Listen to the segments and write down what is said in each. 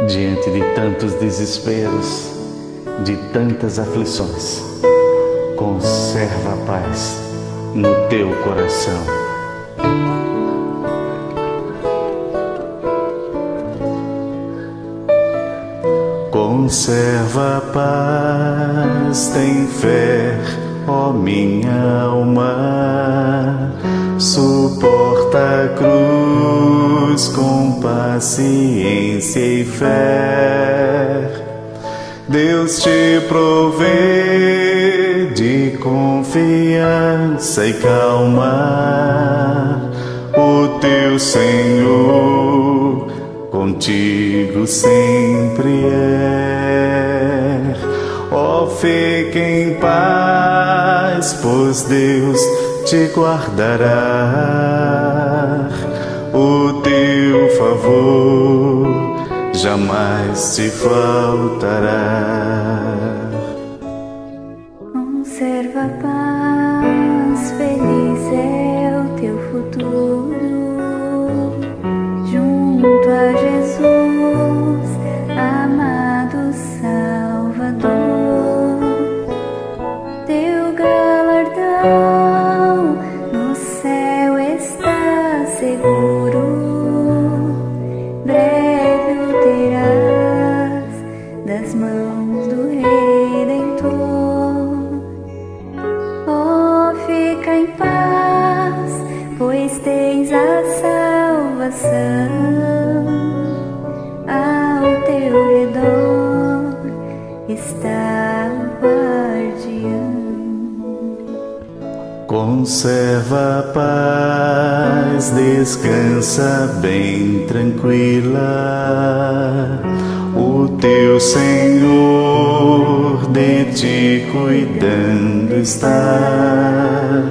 diante de tantos desesperos, de tantas aflições. Conserva a paz no teu coração. Conserva a paz, tem fé, ó minha alma, suporta a cruz com paciência e fé. Deus te provê de confiança e calma, o teu Senhor contigo sempre é. Ó, fique em paz, pois Deus te guardará, o teu favor jamais te faltará. Conserva a paz, feliz é o teu futuro, junto a Jesus, amado Salvador. Teu galardão no céu está seguro, breve o terás das mãos do Redentor. Oh, fica em paz, pois tens a salvação ao teu redor, está o guardião. Conserva a paz, descansa bem tranquila, o teu Senhor de ti cuidando está.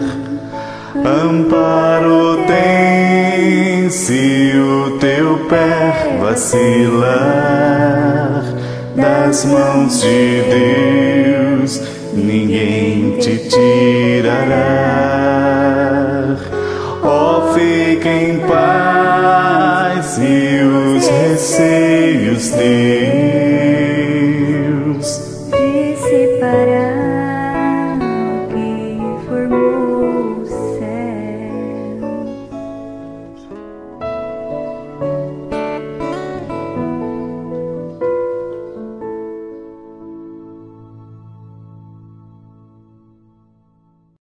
Amparo tem se o teu pé vacilar, das mãos de Deus ninguém te tirará. Ó, fica em paz e os receios teus